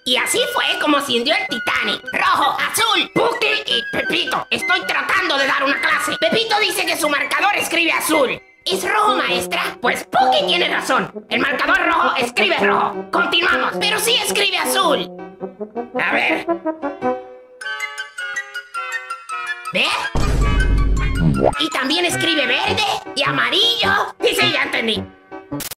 Y así fue como se hundió el Titanic. Rojo, azul, Puki y Pepito. Estoy tratando de dar una clase. Pepito dice que su marcador escribe azul. ¿Es rojo, maestra? Pues Puki tiene razón. El marcador rojo escribe rojo. Continuamos. Pero sí escribe azul. A ver. ¿Ve? Y también escribe verde y amarillo. Y sí, ya entendí.